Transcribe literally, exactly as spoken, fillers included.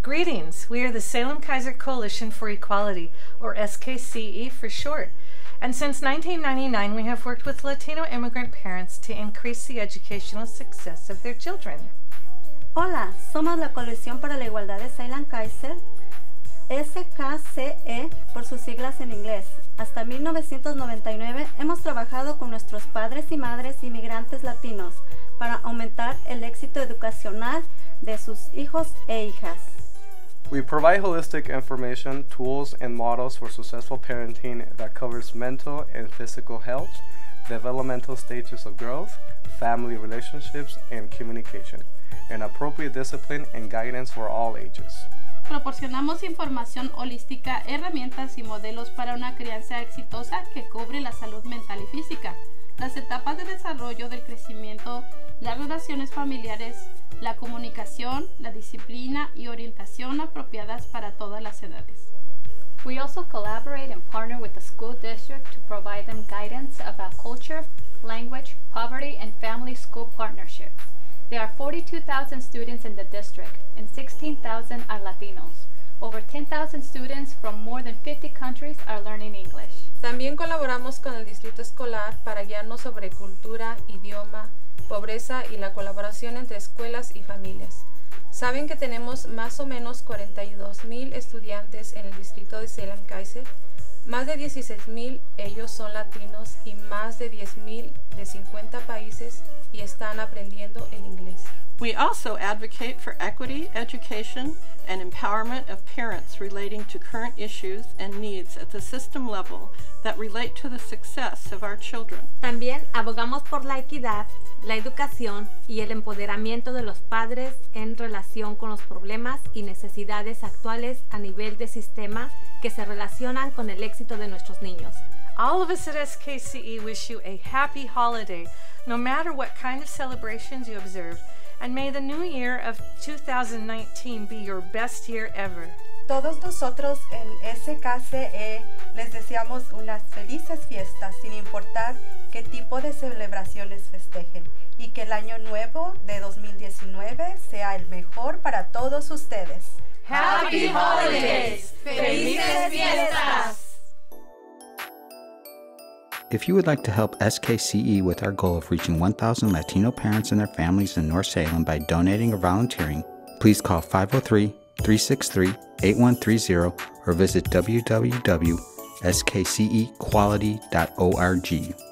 Greetings! We are the Salem Keizer Coalition for Equality, or S K C E for short. And since nineteen ninety-nine, we have worked with Latino immigrant parents to increase the educational success of their children. Hola, somos la Coalición para la Igualdad de Salem Keizer, S K C E por sus siglas en inglés. Hasta mil novecientos noventa y nueve hemos trabajado con nuestros padres y madres inmigrantes latinos para aumentar el éxito educacional de sus hijos e hijas. We provide holistic information, tools, and models for successful parenting that covers mental and physical health, developmental stages of growth, family relationships, and communication, and appropriate discipline and guidance for all ages. Proporcionamos información holística, herramientas y modelos para una crianza exitosa que cubre la salud mental y física, las etapas de desarrollo del crecimiento, las relaciones familiares, la comunicación, la disciplina y orientación apropiadas para todas las edades. We also collaborate and partner with the school district to provide them guidance about culture, language, poverty, and family school partnerships. There are forty-two thousand students in the district, and sixteen thousand are Latinos. Over ten thousand students from more than fifty countries are learning English. También colaboramos con el distrito escolar para guiarnos sobre cultura, idioma, pobreza y la colaboración entre escuelas y familias. ¿Saben que tenemos más o menos cuarenta y dos mil estudiantes en el distrito de Salem Keizer? Más de dieciséis mil ellos son latinos y más de diez mil de cincuenta países y están aprendiendo el inglés. We also advocate for equity, education, and empowerment of parents relating to current issues and needs at the system level that relate to the success of our children. También abogamos por la equidad, la educación y el empoderamiento de los padres en relación con los problemas y necesidades actuales a nivel de sistema que se relacionan con el éxito de nuestros niños. All of us at S K C E wish you a happy holiday, no matter what kind of celebrations you observe, and may the new year of two thousand nineteen be your best year ever. Todos nosotros en S K C E les deseamos unas felices fiestas sin importar qué tipo de celebraciones festejen y que el año nuevo de dos mil diecinueve sea el mejor para todos ustedes. Happy Holidays! ¡Felices fiestas! If you would like to help S K C E with our goal of reaching one thousand Latino parents and their families in North Salem by donating or volunteering, please call five oh three, three six three, eight one three zero or visit w w w dot s k c e quality dot org.